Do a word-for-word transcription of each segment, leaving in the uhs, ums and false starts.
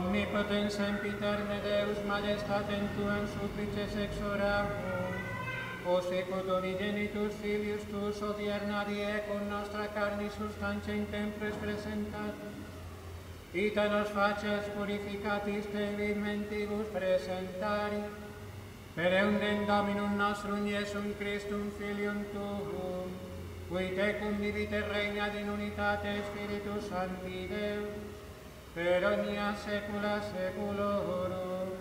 Omnipotens sempiterne Deus majestatem tuam supplices exoramus, o secuto genitus filius tuus odierna die con nostra carni substantia in temples presentatus, ita nos facias purificatis te vimentibus presentari, per eundem Dominum nostrum Iesum Christum Filium tuum, qui tecum vivit et regnat in unitate Spiritus Sancti Deus, per omnia saecula saeculorum.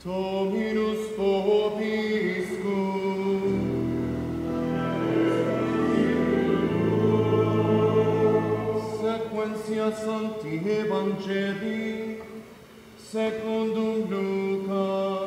Dominus vobiscum. Sequentia Sancti Evangelii secundum Luca.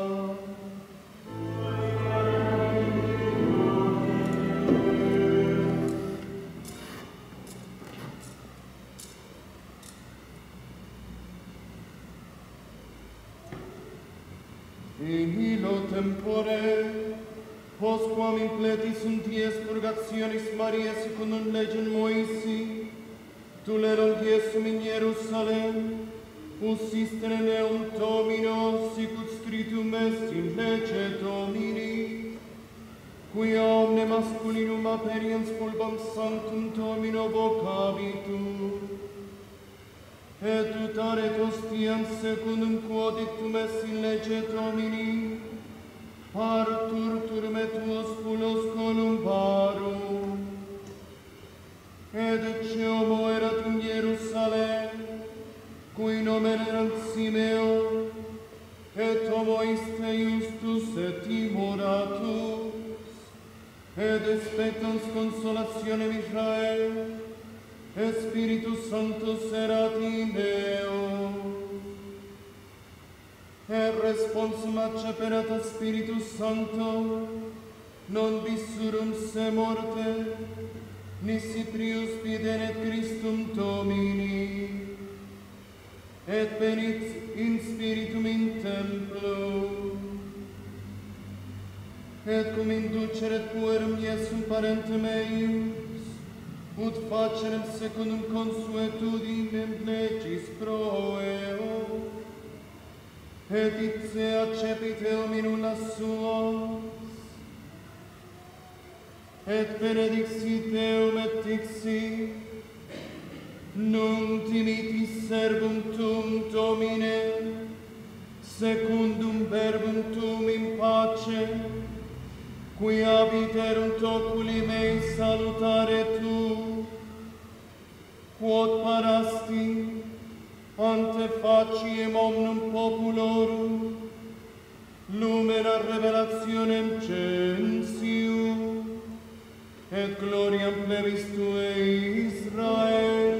In illo tempore, postquam impleti sunt ies purgationis Mariae secundum legem Moisi, tulerum Iesum in Hierusalem, usistere leum Domino, sicut scriptum est in lege Domini, quia omne masculinum aperiens pulbam sanctum Domino vocabitur, et utaret ostiam secundum quod dictum est in lege Domini, partur turme tuos pulos columbarum. Et ecceomo erat in Hierusalem, cui nomen erat Simeon, et homo iste justus et timoratus, et expectans consolationem Israel, et Spiritus Sanctus erat in eo. Et responsum acceperat a Spiritus Sancto, non vissurum se morte, nisi prius videnet Christum Domini, et venit in spiritum in templo, et cum induceret puerum Iesum parentem eius, ut facerem secundum consuetudinem legis pro eo, et ipse accepit eum in una suas, et benedixit eum et dixit, nunc dimitis servum tum, Domine, secundum verbum tum in pace, qui habiterunt oculi mei salutare tu, quod parasti ante faciem omnum populorum, lumina revelationem censium, et gloriam plebis Tuae Israel.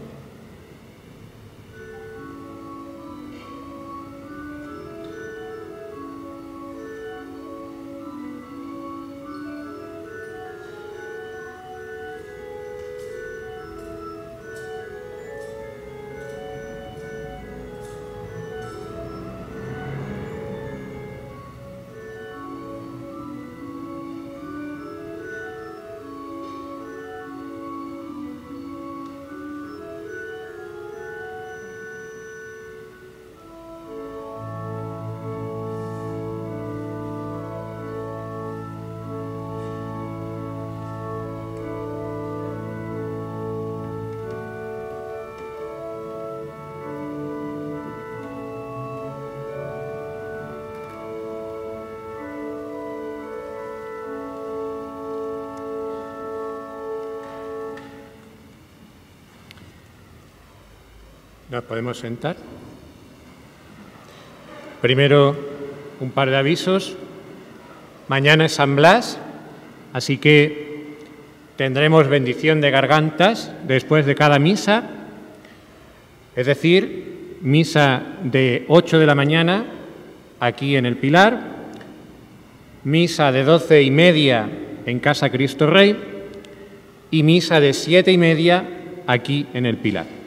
Nos podemos sentar. Primero, un par de avisos. Mañana es San Blas, así que tendremos bendición de gargantas después de cada misa, es decir, misa de ocho de la mañana aquí en el Pilar, misa de doce y media en Casa Cristo Rey y misa de siete y media aquí en el Pilar.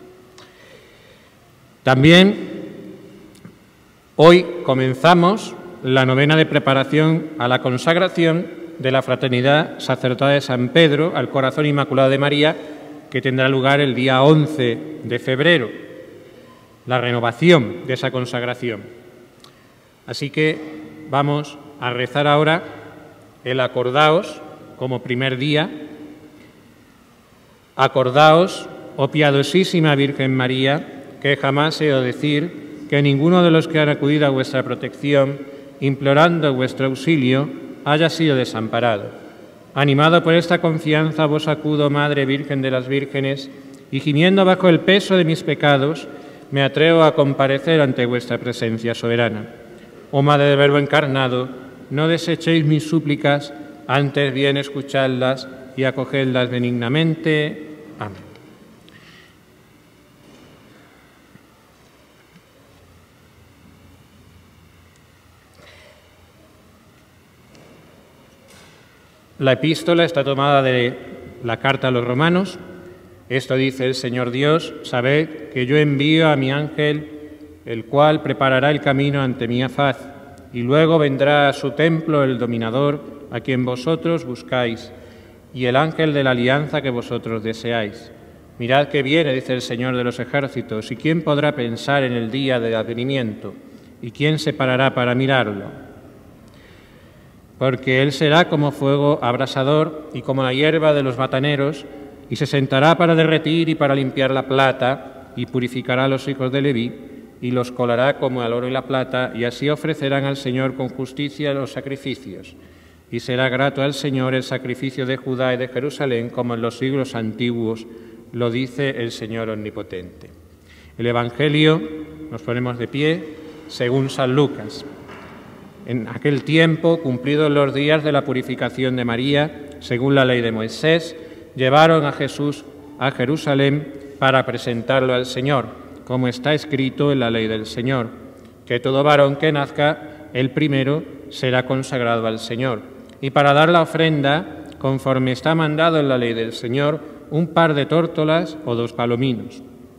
También hoy comenzamos la novena de preparación a la consagración de la Fraternidad Sacerdotal de San Pedro al Corazón Inmaculado de María, que tendrá lugar el día once de febrero, la renovación de esa consagración. Así que vamos a rezar ahora el Acordaos como primer día. Acordaos, oh piadosísima Virgen María, que jamás he oído decir que ninguno de los que han acudido a vuestra protección, implorando vuestro auxilio, haya sido desamparado. Animado por esta confianza, vos acudo, Madre Virgen de las Vírgenes, y gimiendo bajo el peso de mis pecados, me atrevo a comparecer ante vuestra presencia soberana. oh Madre del Verbo encarnado, no desechéis mis súplicas, antes bien escuchadlas y acogedlas benignamente. Amén. La epístola está tomada de la carta a los romanos. Esto dice el Señor Dios: sabed que yo envío a mi ángel, el cual preparará el camino ante mi faz, y luego vendrá a su templo el dominador, a quien vosotros buscáis, y el ángel de la alianza que vosotros deseáis. Mirad que viene, dice el Señor de los ejércitos, y quién podrá pensar en el día del advenimiento, y quién se parará para mirarlo. Porque él será como fuego abrasador y como la hierba de los mataneros, y se sentará para derretir y para limpiar la plata, y purificará a los hijos de Leví, y los colará como el oro y la plata, y así ofrecerán al Señor con justicia los sacrificios. Y será grato al Señor el sacrificio de Judá y de Jerusalén, como en los siglos antiguos, lo dice el Señor omnipotente. El Evangelio, nos ponemos de pie, según San Lucas. En aquel tiempo, cumplidos los días de la purificación de María, según la ley de Moisés, llevaron a Jesús a Jerusalén para presentarlo al Señor, como está escrito en la ley del Señor, que todo varón que nazca, el primero, será consagrado al Señor. Y para dar la ofrenda, conforme está mandado en la ley del Señor, un par de tórtolas o dos palominos.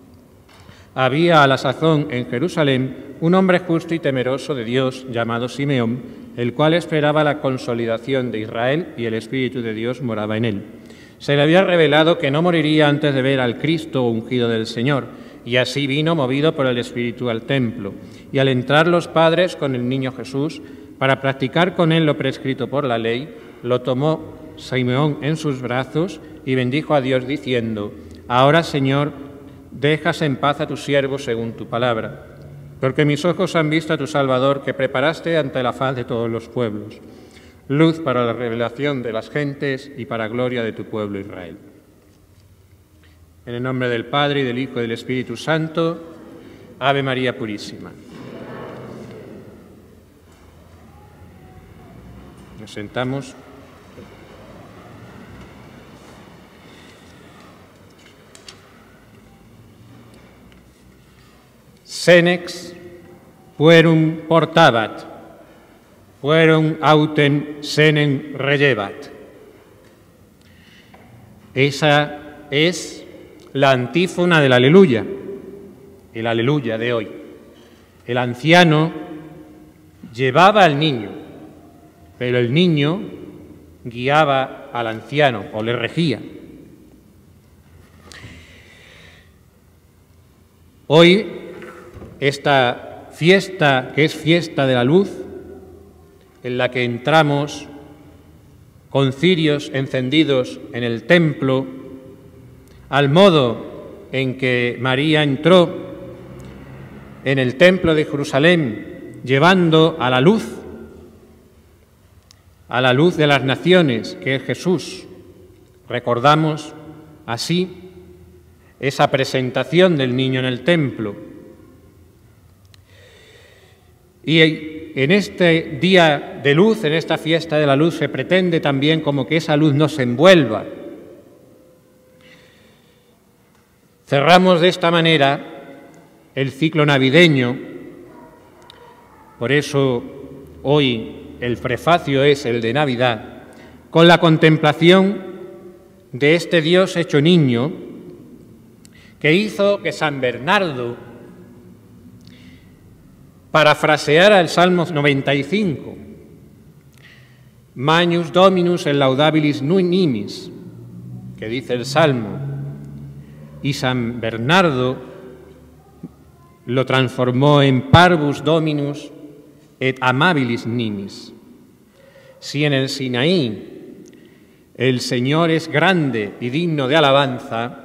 Había a la sazón en Jerusalén un hombre justo y temeroso de Dios, llamado Simeón, el cual esperaba la consolidación de Israel, y el Espíritu de Dios moraba en él. Se le había revelado que no moriría antes de ver al Cristo ungido del Señor, y así vino movido por el Espíritu al templo. Y al entrar los padres con el niño Jesús, para practicar con él lo prescrito por la ley, lo tomó Simeón en sus brazos y bendijo a Dios diciendo: ahora, Señor, dejas en paz a tu siervo según tu palabra, porque mis ojos han visto a tu Salvador, que preparaste ante la faz de todos los pueblos, luz para la revelación de las gentes y para gloria de tu pueblo Israel. En el nombre del Padre, y del Hijo, y del Espíritu Santo. Ave María Purísima. Nos sentamos. Senex puerum portabat, puerum autem senem rellevat. Esa es la antífona del Aleluya, el Aleluya de hoy. El anciano llevaba al niño, pero el niño guiaba al anciano o le regía. Hoy, esta fiesta, que es fiesta de la luz, en la que entramos con cirios encendidos en el templo, al modo en que María entró en el templo de Jerusalén, llevando a la luz, a la luz de las naciones, que es Jesús. Recordamos así esa presentación del niño en el templo. Y en este día de luz, en esta fiesta de la luz, se pretende también como que esa luz nos envuelva. Cerramos de esta manera el ciclo navideño, por eso hoy el prefacio es el de Navidad, con la contemplación de este Dios hecho niño, que hizo que San Bernardo parafraseara el Salmo noventa y cinco, Magnus Dominus et laudabilis nimis, que dice el Salmo, y San Bernardo lo transformó en Parvus Dominus et amabilis nimis. Si en el Sinaí el Señor es grande y digno de alabanza,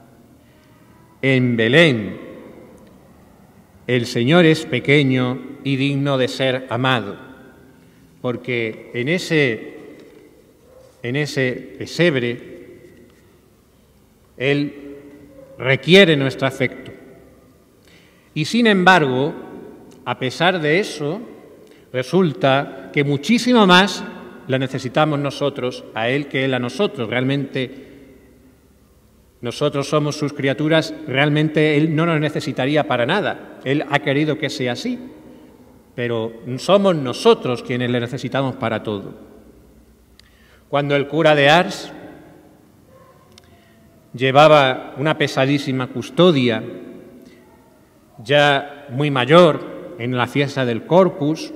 en Belén el Señor es pequeño y digno de ser amado, porque en ese, en ese pesebre Él requiere nuestro afecto. Y sin embargo, a pesar de eso, resulta que muchísimo más le necesitamos nosotros a Él que Él a nosotros. Realmente nosotros somos sus criaturas, realmente Él no nos necesitaría para nada. Él ha querido que sea así, pero somos nosotros quienes le necesitamos para todo. Cuando el cura de Ars llevaba una pesadísima custodia, ya muy mayor, en la fiesta del Corpus,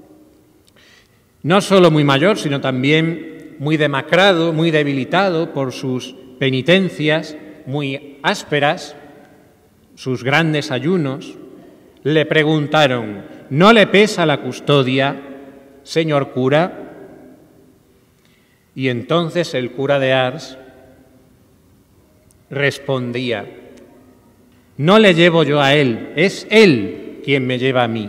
no solo muy mayor, sino también muy demacrado, muy debilitado por sus penitencias muy ásperas, sus grandes ayunos, le preguntaron: ¿no le pesa la custodia, señor cura? Y entonces el cura de Ars respondía: no le llevo yo a él, es él quien me lleva a mí.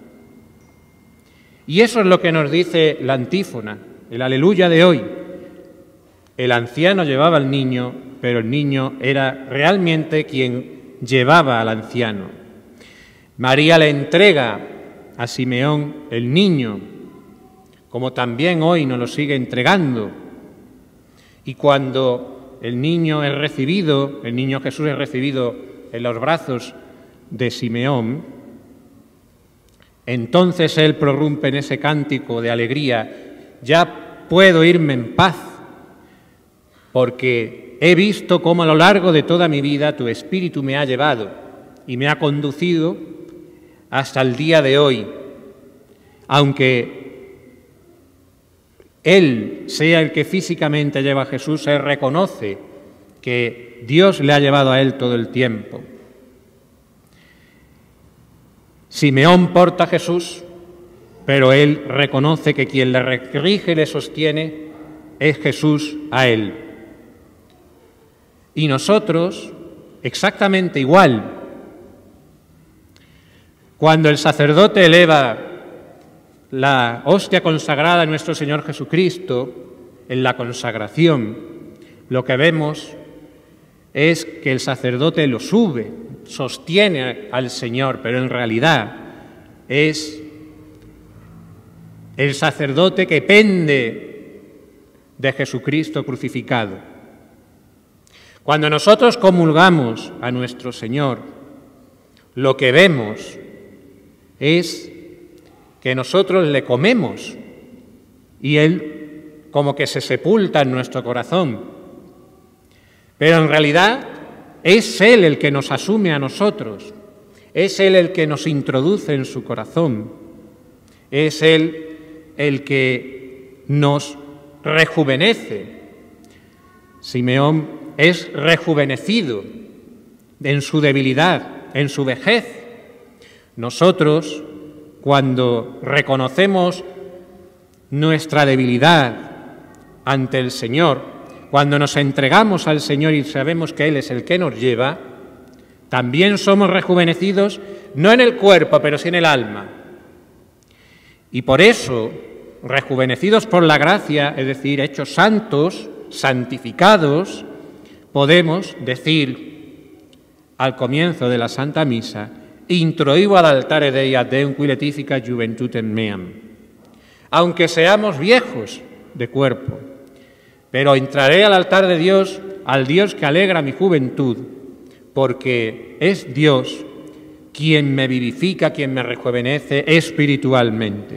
Y eso es lo que nos dice la antífona, el aleluya de hoy. El anciano llevaba al niño, pero el niño era realmente quien llevaba al anciano. María le entrega a Simeón el niño, como también hoy nos lo sigue entregando. Y cuando el niño es recibido, el niño Jesús es recibido en los brazos de Simeón, entonces él prorrumpe en ese cántico de alegría: ya puedo irme en paz, porque he visto cómo a lo largo de toda mi vida tu Espíritu me ha llevado y me ha conducido hasta el día de hoy. Aunque Él sea el que físicamente lleva a Jesús, Él reconoce que Dios le ha llevado a Él todo el tiempo. Simeón porta a Jesús, pero Él reconoce que quien le rige y le sostiene es Jesús a Él. Y nosotros, exactamente igual. Cuando el sacerdote eleva la hostia consagrada a nuestro Señor Jesucristo en la consagración, lo que vemos es que el sacerdote lo sube, sostiene al Señor, pero en realidad es el sacerdote que pende de Jesucristo crucificado. Cuando nosotros comulgamos a nuestro Señor, lo que vemos es que nosotros le comemos y Él como que se sepulta en nuestro corazón. Pero en realidad es Él el que nos asume a nosotros, es Él el que nos introduce en su corazón, es Él el que nos rejuvenece. Simeón es rejuvenecido en su debilidad, en su vejez. Nosotros, cuando reconocemos nuestra debilidad ante el Señor, cuando nos entregamos al Señor y sabemos que Él es el que nos lleva, también somos rejuvenecidos, no en el cuerpo, pero sí en el alma. Y por eso, rejuvenecidos por la gracia, es decir, hechos santos, santificados, podemos decir al comienzo de la Santa Misa: introibo ad altare Dei ad Deum qui letifica juventutem meam. Aunque seamos viejos de cuerpo, pero entraré al altar de Dios, al Dios que alegra mi juventud, porque es Dios quien me vivifica, quien me rejuvenece espiritualmente.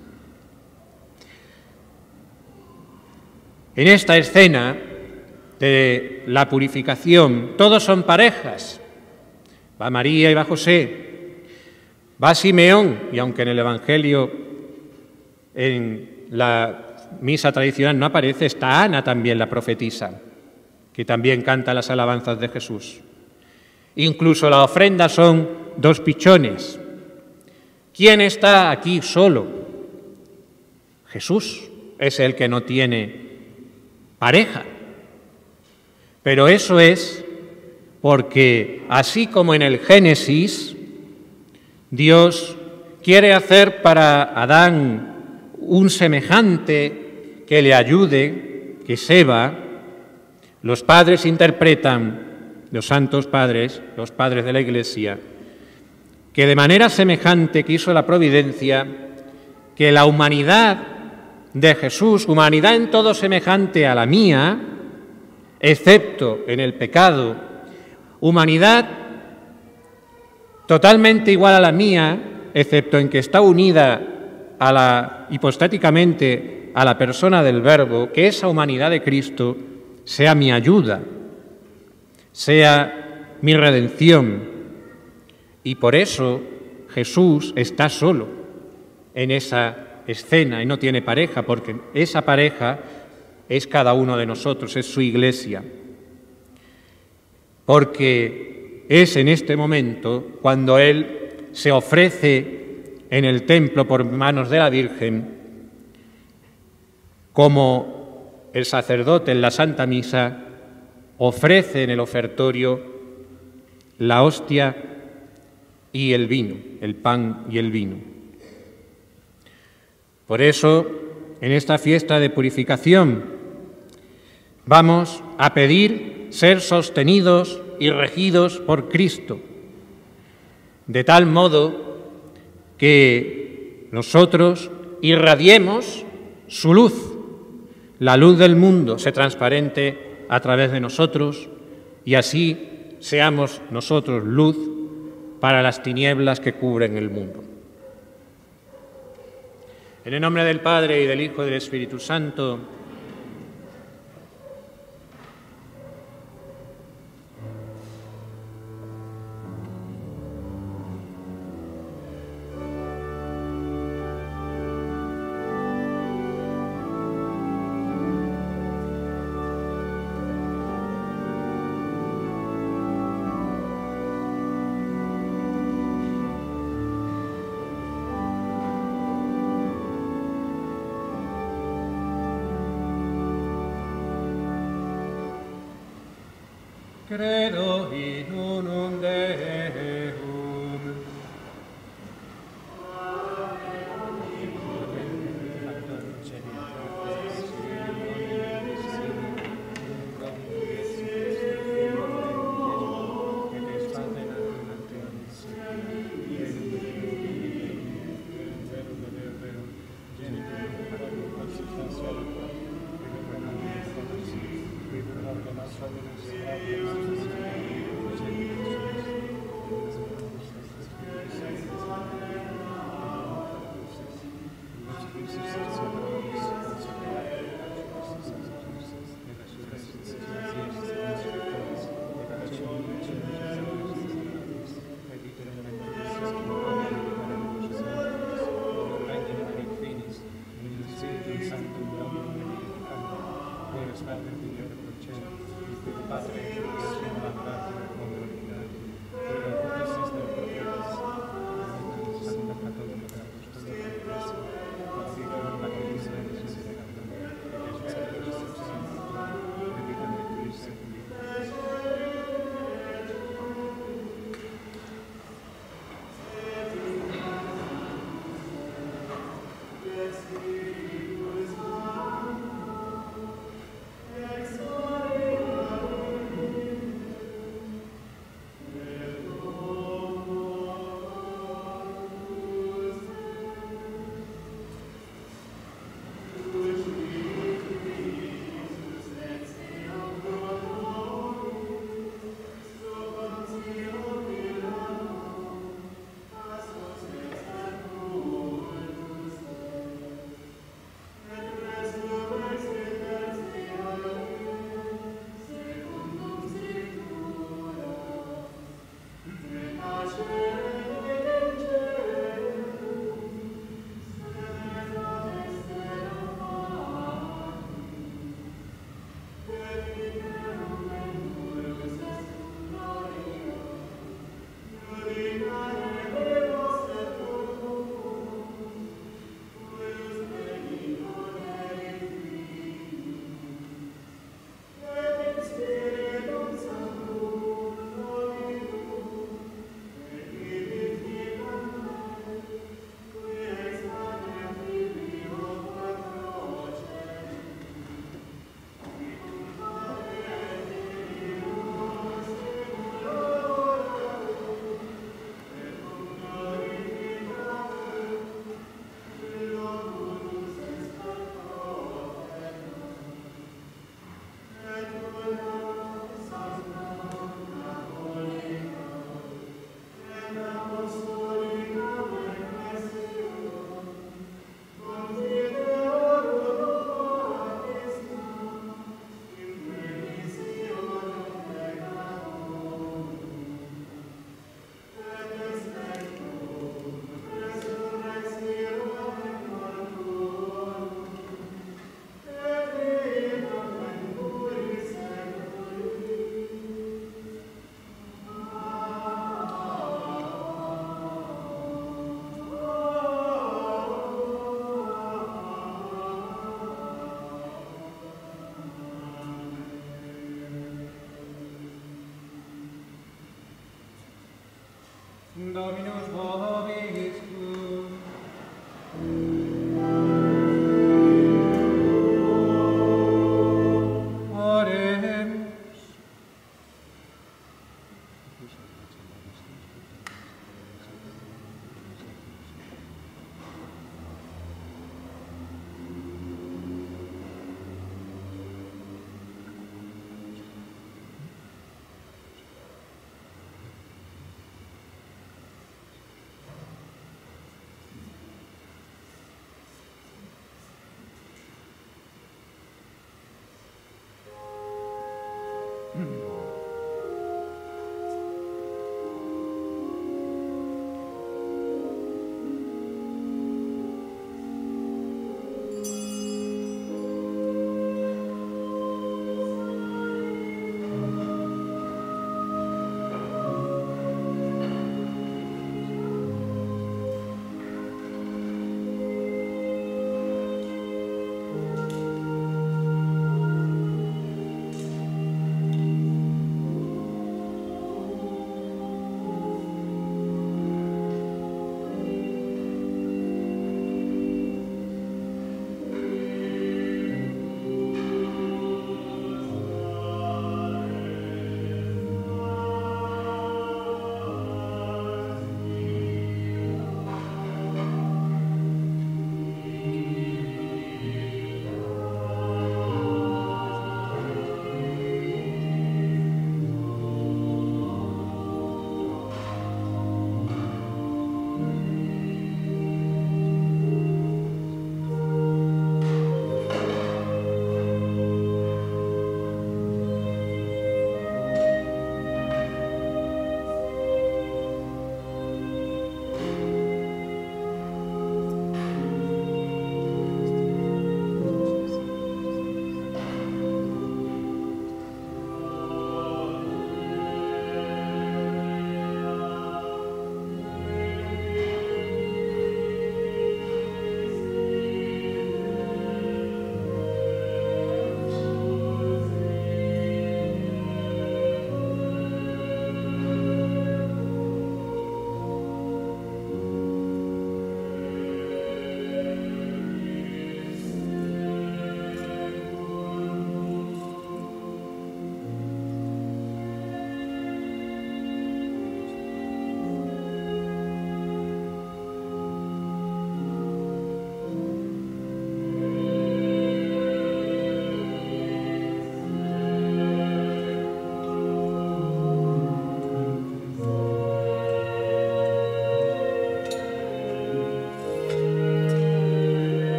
En esta escena de la purificación, todos son parejas. Va María y va José, va Simeón, y aunque en el Evangelio, en la misa tradicional no aparece, está Ana también, la profetisa, que también canta las alabanzas de Jesús. Incluso la ofrenda son dos pichones. ¿Quién está aquí solo? Jesús es el que no tiene pareja. Pero eso es porque, así como en el Génesis, Dios quiere hacer para Adán un semejante que le ayude, que es Eva, los padres interpretan, los santos padres, los padres de la Iglesia, que de manera semejante quiso la providencia que la humanidad de Jesús, humanidad en todo semejante a la mía, excepto en el pecado, humanidad totalmente igual a la mía, excepto en que está unida a la, hipostáticamente a la persona del Verbo, que esa humanidad de Cristo sea mi ayuda, sea mi redención. Y por eso Jesús está solo en esa escena y no tiene pareja, porque esa pareja es cada uno de nosotros, es su iglesia. Porque es en este momento cuando Él se ofrece en el templo por manos de la Virgen, como el sacerdote en la Santa Misa ofrece en el ofertorio la hostia y el vino, el pan y el vino. Por eso, en esta fiesta de purificación, vamos a pedir ser sostenidos y regidos por Cristo, de tal modo que nosotros irradiemos su luz, la luz del mundo se transparente a través de nosotros y así seamos nosotros luz para las tinieblas que cubren el mundo. En el nombre del Padre, y del Hijo, y del Espíritu Santo. Credo in unum Deum. Dominus vobiscum. Oremus.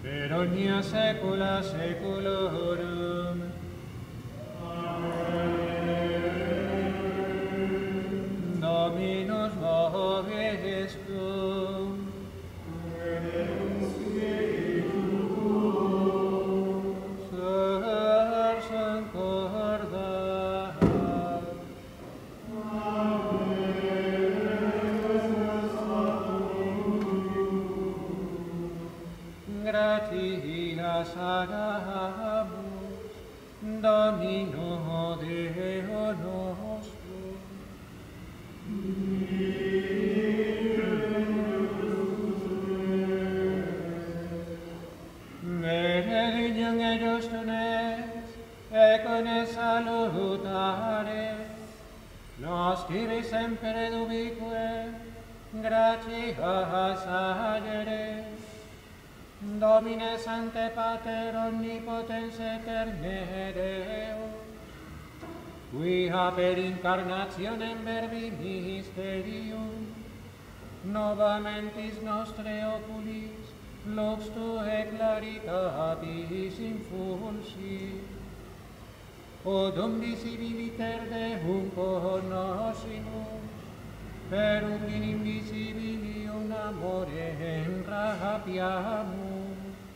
per omnia saecula saeculorum. Dominus vobiscum. Sursum corda. Gratias agamus, Domino Deo nostro. Benedignum eius tunes, et con salutare, nos tibi semper ubique, gratias agere. Domine Sancte Pater Omnipotens Eterne Deo, qui per incarnationem verbi mysterium, novamentis nostre oculis, lux Tuae claritatis infulsi, odum visibiliter Deum conoscimus, per un invisibilium amorem rapiamus,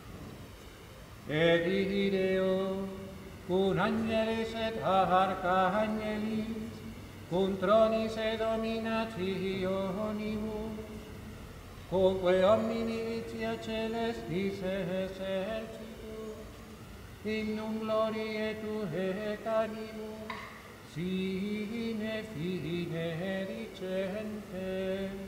et ideo, cum angelis et arcangelis, cum tronis et dominationibus, cumque omni militia celestis exercitus, in gloriae Tuae canimus, sine fine dicentes.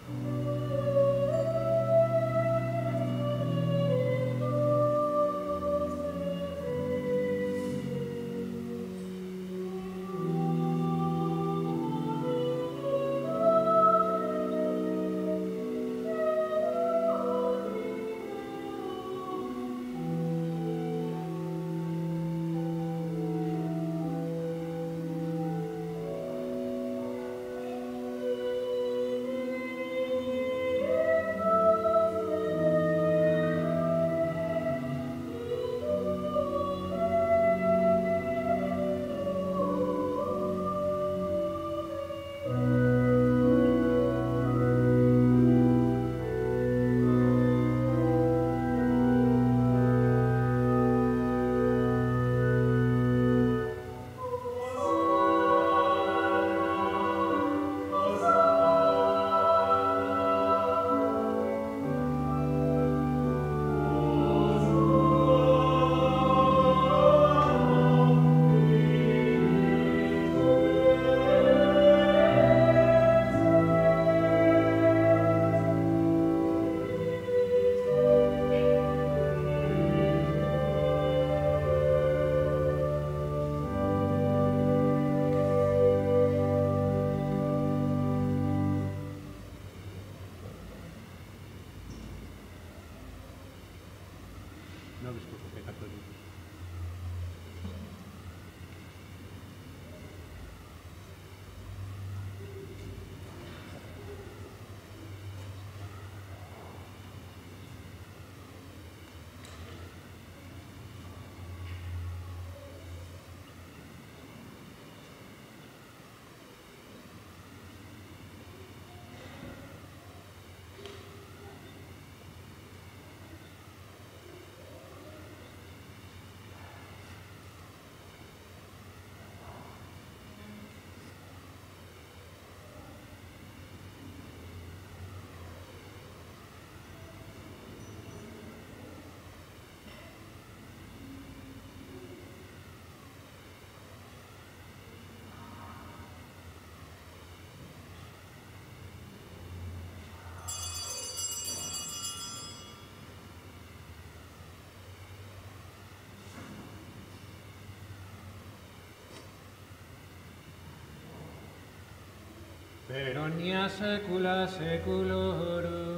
per omnia saecula saeculorum.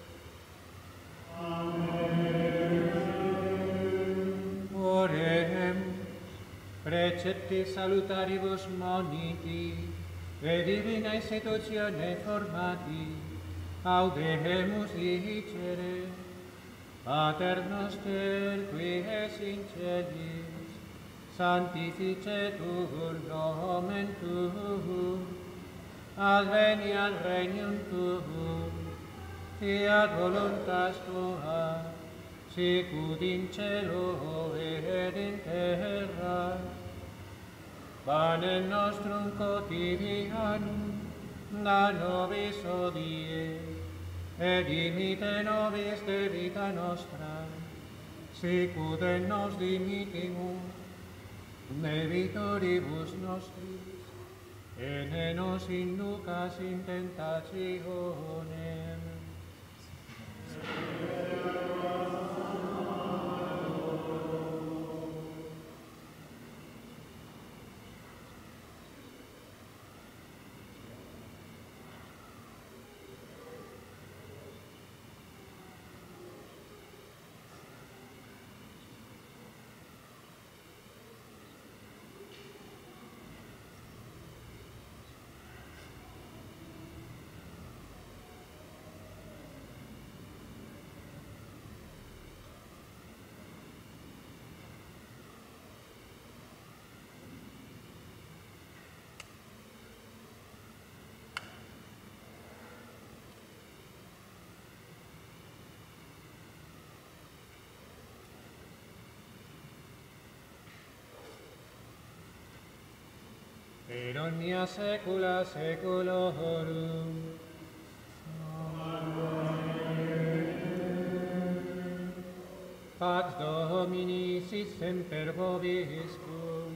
Amen. Oremus, precepti salutaribus moniti, e divina institutione formati, audemus dicere, Pater noster, qui es in celis, sanctificetur nomen tuum, adveniat regnum tuum, fiat voluntas tua, sicut in cielo et in terra. Panem nostrum quotidianum da nobis hodie, et dimite nobis debita nostra, sicut et nos dimitimus debitoribus nostris, et ne nos inducas in tentationem, per omnia saecula saeculorum. Amen. Pax Domini sit semper vobiscum.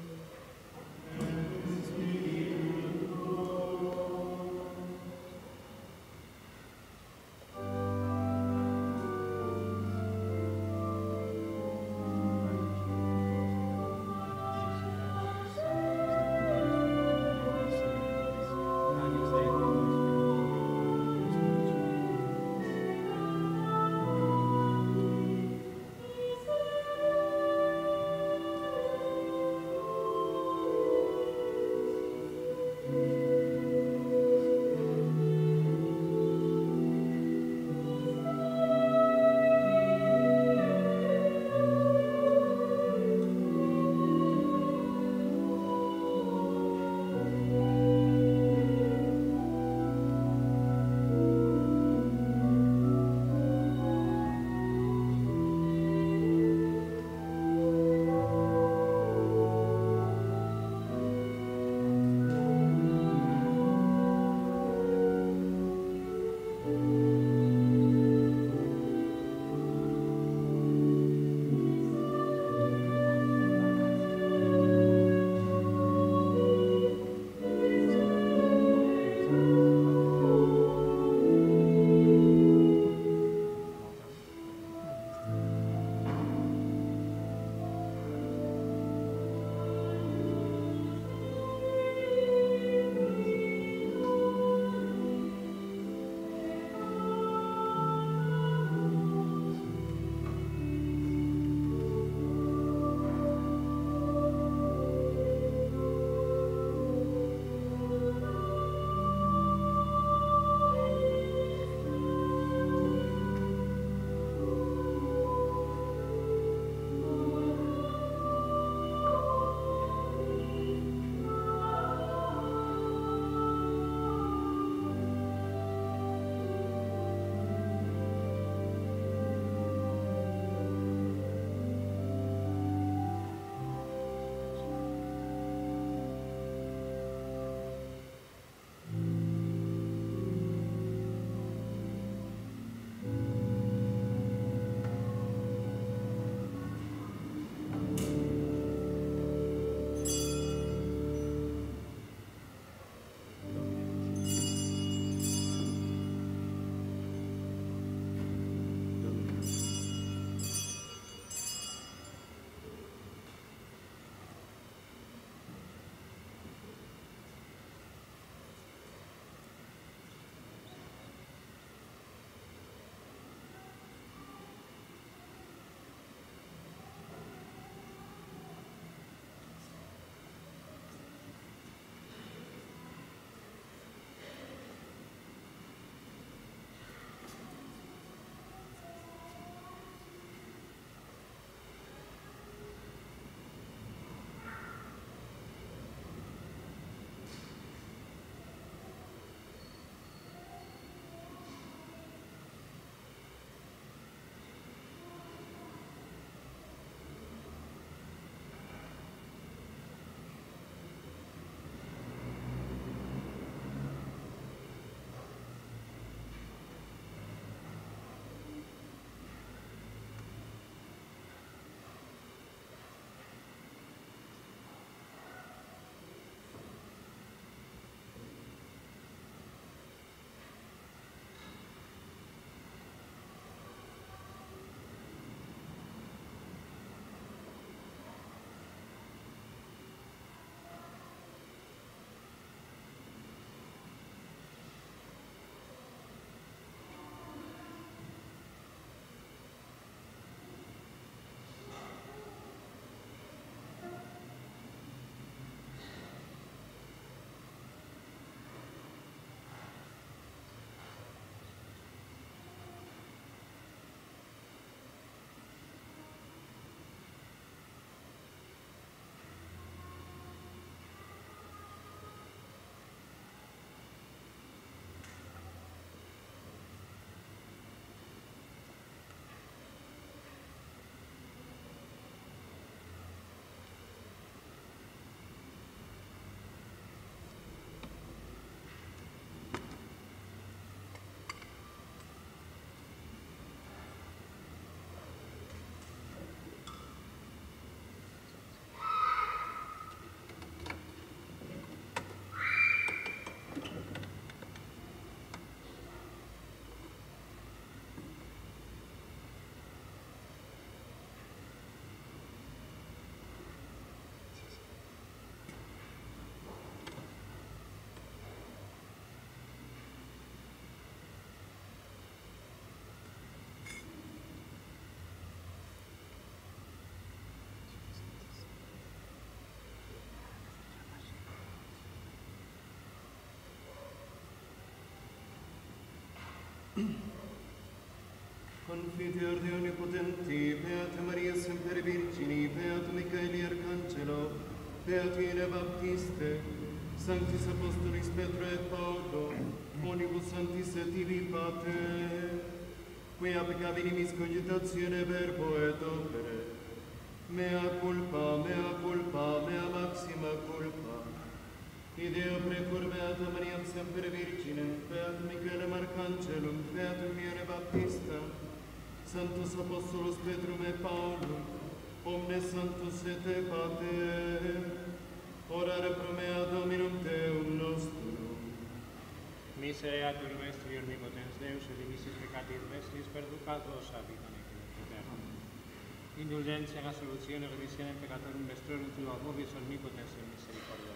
Confiteor de Onnipotenti, Beata Maria Semper Virgini, Beato Michaeli Arcangelo, Beatine Baptiste, Sanctis Apostolis Petro et Paulo, Onibus Sanctis et Ibi Pater, quia peccabilis cogitatione verbo et opere, mea culpa, mea culpa, mea maxima culpa. Ideo precur Beata Maria Semper Virgine, Beatum Michaelem Arcangelum, Beatum Mione Baptista, Sanctus Apostolos Petrum et Paulum, omnes santus et te Pater, orare pro mea Dominum Deum nostrum. Misereatur vestri omnipotens Deus, et dimissis peccatis vestris perducados habitan eterno. Indulgentia, absolutione, remissione peccatorum vestrorum tua vobis omnipotens et misericordia.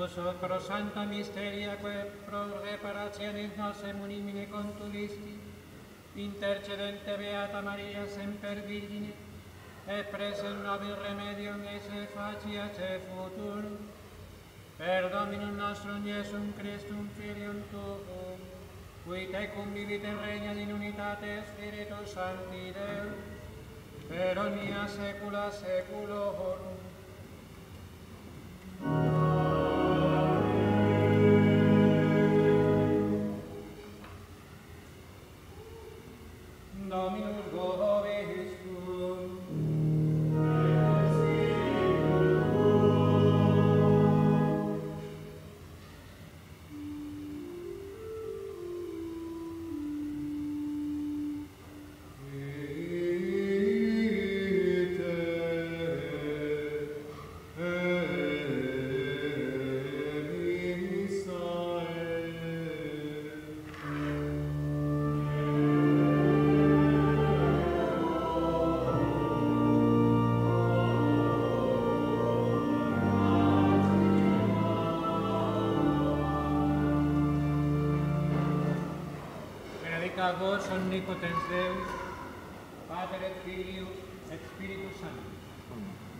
Uso pro santa misteria que pro reparationis nos munimine contulisti, intercedente Beata Maria semper Virgine, e present nobis remedium esse faciat e futurum, per Dominum nostrum Iesum Christum Filium Tuum, qui tecum vivit et regnat in unitate Spiritus Sancti Deus, per omnia saecula saeculorum. Dominus vobiscum. Benedicat vos omnipotens Deus, Pater et Filius et Spiritus Sanctus.